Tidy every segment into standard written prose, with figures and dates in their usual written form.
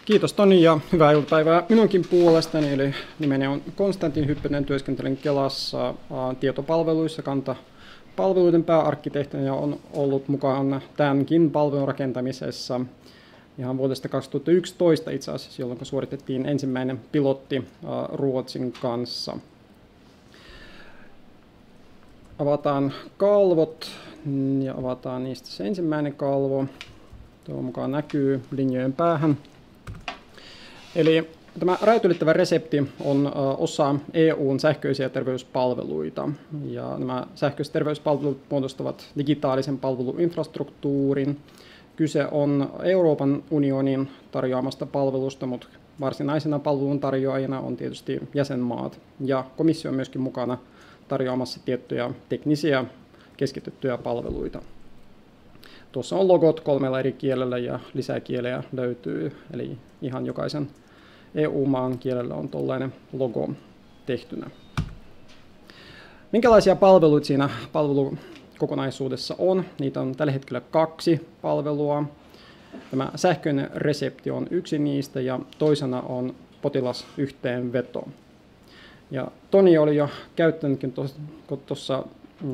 Kiitos Toni ja hyvää iltapäivää minunkin puolestani. Eli nimeni on Konstantin Hyppönen, työskentelen Kelassa tietopalveluissa kantapalveluiden pääarkkitehtina ja on ollut mukana tämänkin palvelun rakentamisessa ihan vuodesta 2011 itse asiassa, jolloin suoritettiin ensimmäinen pilotti Ruotsin kanssa. Avataan kalvot ja avataan niistä se ensimmäinen kalvo. Tuo mukaan näkyy linjojen päähän. Eli tämä rajat ylittävä resepti on osa EU:n sähköisiä terveyspalveluita. Ja nämä sähköiset terveyspalvelut muodostavat digitaalisen palveluinfrastruktuurin. Kyse on Euroopan unionin tarjoamasta palvelusta, mutta varsinaisena palveluntarjoajina on tietysti jäsenmaat. Ja komissio on myöskin mukana tarjoamassa tiettyjä teknisiä keskitettyjä palveluita. Tuossa on logot 3 eri kielellä ja lisäkielejä löytyy, eli ihan jokaisen EU-maan kielellä on tuollainen logo tehtynä. Minkälaisia palveluita siinä palvelukokonaisuudessa on? Niitä on tällä hetkellä 2 palvelua. Tämä sähköinen resepti on yksi niistä ja toisena on potilasyhteenveto. Ja Toni oli jo käyttänytkin tuossa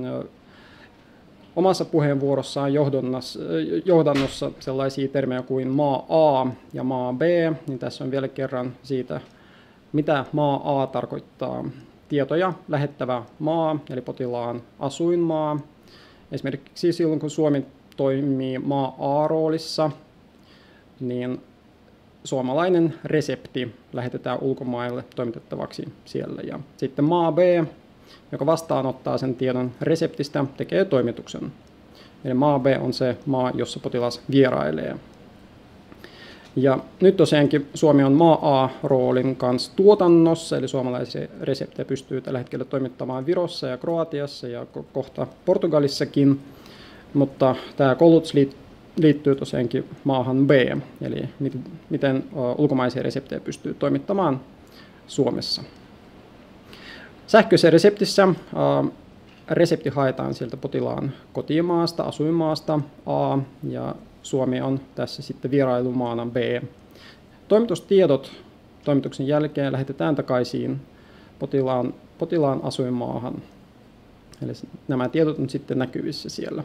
omassa puheenvuorossaan johdannossa sellaisia termejä kuin maa A ja maa B, niin tässä on vielä kerran siitä, mitä maa A tarkoittaa. Tietoja lähettävä maa, eli potilaan asuinmaa. Esimerkiksi silloin, kun Suomi toimii maa A-roolissa, niin suomalainen resepti lähetetään ulkomaille toimitettavaksi siellä. Ja sitten maa B, joka vastaanottaa sen tiedon reseptistä, tekee toimituksen. Eli maa B on se maa, jossa potilas vierailee. Ja nyt tosiaankin Suomi on maa A-roolin kanssa tuotannossa, eli suomalaisia reseptejä pystyy tällä hetkellä toimittamaan Virossa ja Kroatiassa ja kohta Portugalissakin, mutta tämä koulutus liittyy tosiaankin maahan B, eli miten ulkomaisia reseptejä pystyy toimittamaan Suomessa. Sähköisessä reseptissä resepti haetaan sieltä potilaan kotimaasta, asuinmaasta A, ja Suomi on tässä sitten vierailumaana B. Toimitustiedot toimituksen jälkeen lähetetään takaisin potilaan asuinmaahan. Eli nämä tiedot on sitten näkyvissä siellä.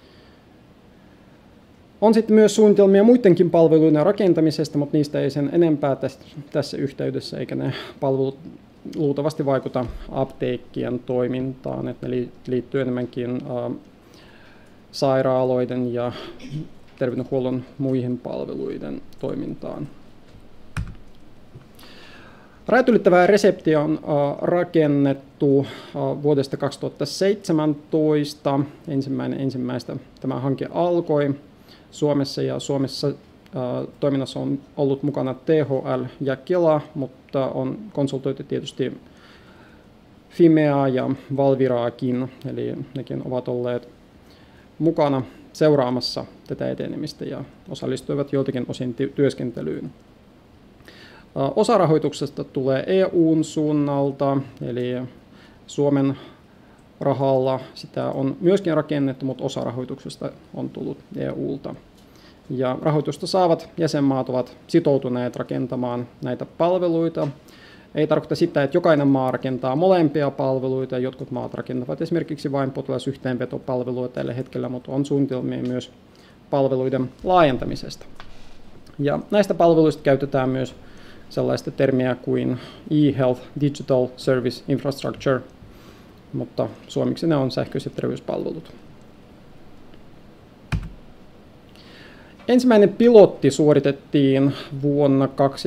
On sitten myös suunnitelmia muidenkin palveluiden rakentamisesta, mutta niistä ei sen enempää tässä yhteydessä, eikä ne palvelut luultavasti vaikuta apteekkien toimintaan, että ne liittyy enemmänkin sairaaloiden ja terveydenhuollon muihin palveluiden toimintaan. Rajat ylittävää reseptiä on rakennettu vuodesta 2017. Ensimmäistä tämä hanke alkoi Suomessa ja Suomessa toiminnassa on ollut mukana THL ja Kela, mutta on konsultoitu tietysti Fimea ja Valviraakin, eli nekin ovat olleet mukana seuraamassa tätä etenemistä ja osallistuivat joiltakin osin työskentelyyn. Osa rahoituksesta tulee EU:n suunnalta, eli Suomen rahalla sitä on myöskin rakennettu, mutta osa rahoituksesta on tullut EU:lta. Ja rahoitusta saavat jäsenmaat ovat sitoutuneet rakentamaan näitä palveluita. Ei tarkoita sitä, että jokainen maa rakentaa molempia palveluita. Jotkut maat rakentavat esimerkiksi vain potilasyhteenvetopalvelua tällä hetkellä, mutta on suunnitelmia myös palveluiden laajentamisesta. Ja näistä palveluista käytetään myös sellaista termiä kuin e-health, digital service infrastructure, mutta suomeksi ne on sähköiset terveyspalvelut. Ensimmäinen pilotti suoritettiin vuonna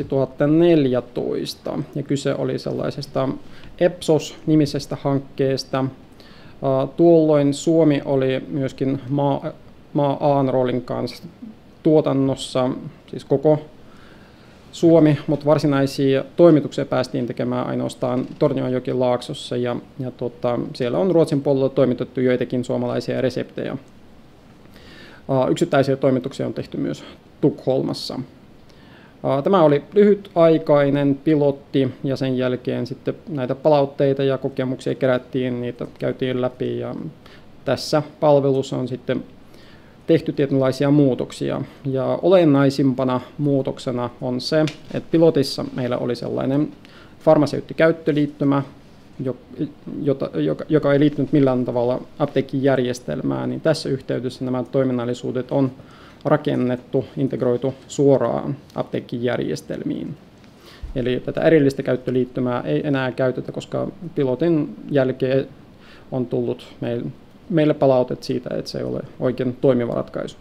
2014 ja kyse oli sellaisesta EPSOS-nimisestä hankkeesta. Tuolloin Suomi oli myöskin maa A-roolin kanssa tuotannossa, siis koko Suomi, mutta varsinaisia toimituksia päästiin tekemään ainoastaan Tornionjokilaaksossa ja siellä on Ruotsin puolella toimitettu joitakin suomalaisia reseptejä. Yksittäisiä toimituksia on tehty myös Tukholmassa. Tämä oli lyhytaikainen pilotti ja sen jälkeen sitten näitä palautteita ja kokemuksia kerättiin, niitä käytiin läpi ja tässä palvelussa on sitten tehty tietynlaisia muutoksia. Ja olennaisimpana muutoksena on se, että pilotissa meillä oli sellainen farmaseuttikäyttöliittymä, joka ei liittynyt millään tavalla apteekkijärjestelmään, niin tässä yhteydessä nämä toiminnallisuudet on rakennettu, integroitu suoraan apteekkijärjestelmiin. Eli tätä erillistä käyttöliittymää ei enää käytetä, koska pilotin jälkeen on tullut meille palautet siitä, että se ei ole oikein toimiva ratkaisu.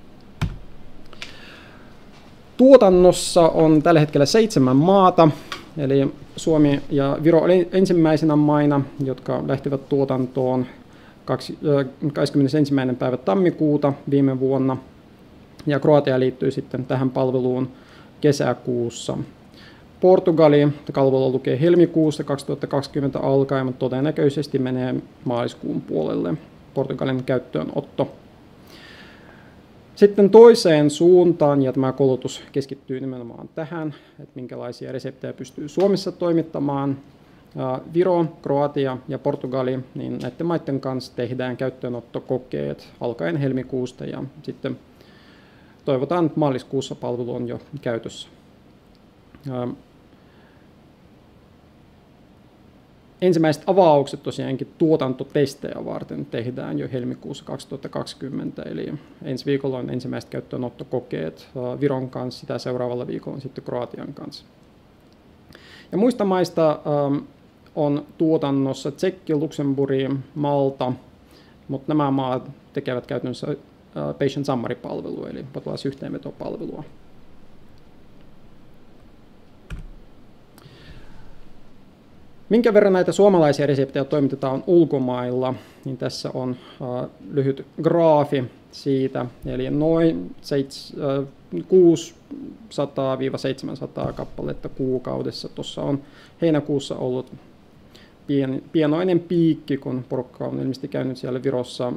Tuotannossa on tällä hetkellä 7 maata, eli Suomi ja Viro oli ensimmäisenä maina, jotka lähtivät tuotantoon 21. päivä tammikuuta viime vuonna, ja Kroatia liittyi sitten tähän palveluun kesäkuussa. Portugali, kalvolla lukee helmikuusta 2020 alkaen, mutta todennäköisesti menee maaliskuun puolelle Portugalin käyttöönotto. Sitten toiseen suuntaan, ja tämä koulutus keskittyy nimenomaan tähän, että minkälaisia reseptejä pystyy Suomessa toimittamaan. Viro, Kroatia ja Portugali, niin näiden maiden kanssa tehdään käyttöönottokokeet alkaen helmikuusta, ja sitten toivotaan, että maaliskuussa palvelu on jo käytössä. Ensimmäiset avaukset tosiaankin tuotantotestejä varten tehdään jo helmikuussa 2020, eli ensi viikolla on ensimmäiset käyttöönottokokeet Viron kanssa, sitä seuraavalla viikolla sitten Kroatian kanssa. Ja muista maista on tuotannossa Tsekki, Luxemburg, Malta, mutta nämä maat tekevät käytännössä patient summary-palvelua, eli potilasyhteenvetopalvelua. Minkä verran näitä suomalaisia reseptejä toimitetaan ulkomailla, niin tässä on lyhyt graafi siitä, eli noin 600-700 kappaletta kuukaudessa. Tuossa on heinäkuussa ollut pienoinen piikki, kun porukka on ilmeisesti käynyt siellä Virossa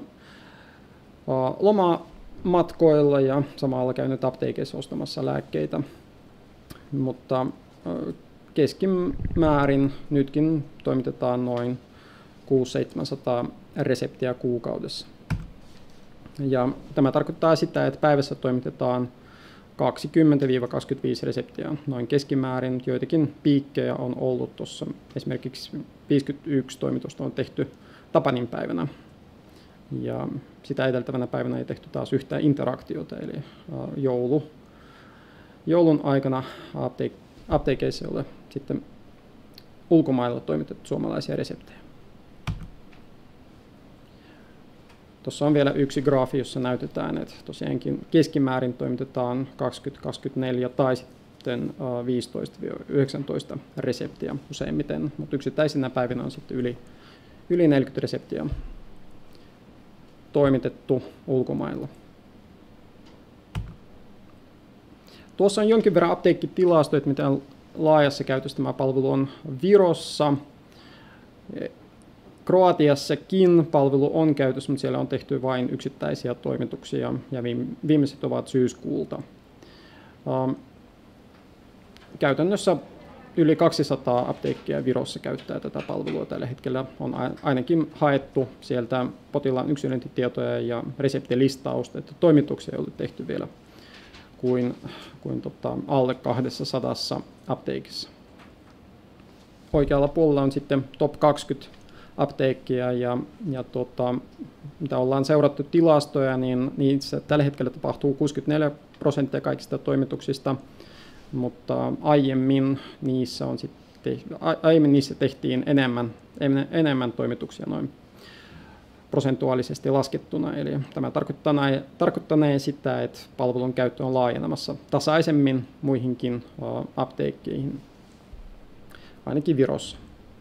lomamatkoilla ja samalla käynyt apteekissa ostamassa lääkkeitä, mutta keskimäärin nytkin toimitetaan noin 600-700 reseptiä kuukaudessa. Ja tämä tarkoittaa sitä, että päivässä toimitetaan 20-25 reseptiä noin keskimäärin. Joitakin piikkejä on ollut tuossa. Esimerkiksi 51 toimitusta on tehty Tapanin päivänä. Ja sitä edeltävänä päivänä ei tehty taas yhtään interaktiota, eli joulun aikana apteekeissa ei ole sitten ulkomailla toimitettu suomalaisia reseptejä. Tuossa on vielä yksi graafi, jossa näytetään, että tosiaankin keskimäärin toimitetaan 20-24 tai sitten 15-19 reseptiä useimmiten, mutta yksittäisinä päivinä on sitten yli 40 reseptiä toimitettu ulkomailla. Tuossa on jonkin verran apteekkitilastoja, että miten laajassa käytössä tämä palvelu on Virossa. Kroatiassakin palvelu on käytössä, mutta siellä on tehty vain yksittäisiä toimituksia ja viimeiset ovat syyskuulta. Käytännössä yli 200 apteekkia Virossa käyttää tätä palvelua tällä hetkellä. On ainakin haettu sieltä potilaan yksilöintitietoja ja reseptilistausta, että toimituksia ei ole tehty vielä kuin alle 200 apteekissa. Oikealla puolella on sitten top 20 apteekkia ja mitä ollaan seurattu tilastoja, niin niissä tällä hetkellä tapahtuu 64% kaikista toimituksista, mutta aiemmin niissä tehtiin enemmän toimituksia noin prosentuaalisesti laskettuna, eli tämä tarkoittanee sitä, että palvelun käyttö on laajenemassa tasaisemmin muihinkin apteekkeihin, ainakin Virossa.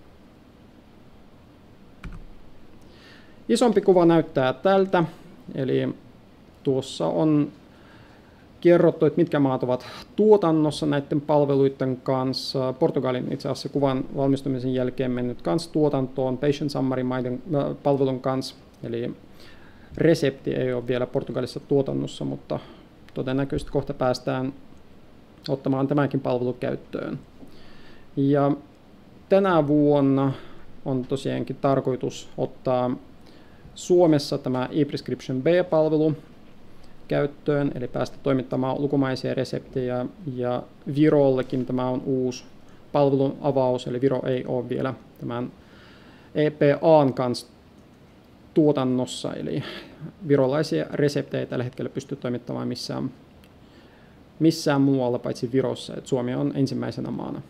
Isompi kuva näyttää tältä, eli tuossa on kerrottu, että mitkä maat ovat tuotannossa näiden palveluiden kanssa. Portugalin itse asiassa kuvan valmistumisen jälkeen mennyt kanssa tuotantoon patient summary palvelun kanssa, eli resepti ei ole vielä Portugalissa tuotannossa, mutta todennäköisesti kohta päästään ottamaan tämäkin palvelu käyttöön. Ja tänä vuonna on tosiaankin tarkoitus ottaa Suomessa tämä e-prescription B-palvelu käyttöön, eli päästä toimittamaan lukumaisia reseptejä, ja Virollekin tämä on uusi palvelun avaus, eli Viro ei ole vielä tämän EPAn kanssa tuotannossa, eli virolaisia reseptejä ei tällä hetkellä pysty toimittamaan missään muualla paitsi Virossa, että Suomi on ensimmäisenä maana.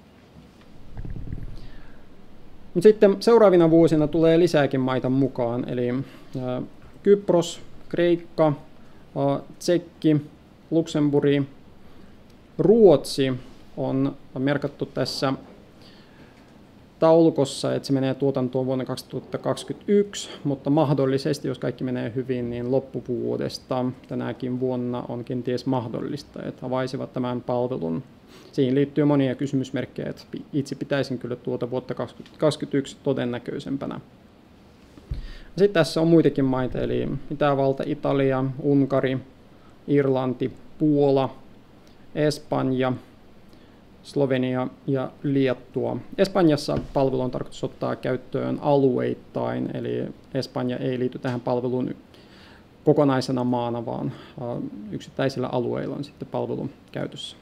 Mutta sitten seuraavina vuosina tulee lisääkin maita mukaan, eli Kypros, Kreikka, Tsekki, Luxemburgi, Ruotsi on merkattu tässä taulukossa, että se menee tuotantoon vuonna 2021, mutta mahdollisesti, jos kaikki menee hyvin, niin loppuvuodesta tänäkin vuonna on kenties mahdollista, että avaisivat tämän palvelun. Siihen liittyy monia kysymysmerkkejä, että itse pitäisin kyllä tuota vuotta 2021 todennäköisempänä. Sitten tässä on muitakin maita, eli Itävalta, Italia, Unkari, Irlanti, Puola, Espanja, Slovenia ja Liettua. Espanjassa palvelu on tarkoitus ottaa käyttöön alueittain, eli Espanja ei liity tähän palveluun kokonaisena maana, vaan yksittäisillä alueilla on sitten palvelu käytössä.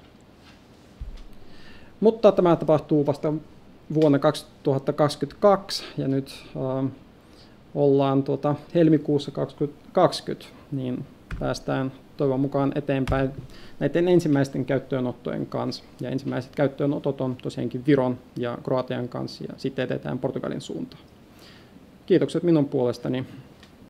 Mutta tämä tapahtuu vasta vuonna 2022, ja nyt ollaan helmikuussa 2020, niin päästään toivon mukaan eteenpäin näiden ensimmäisten käyttöönottojen kanssa. Ja ensimmäiset käyttöönotot on tosiaankin Viron ja Kroatian kanssa, ja sitten etetään Portugalin suuntaan. Kiitokset minun puolestani.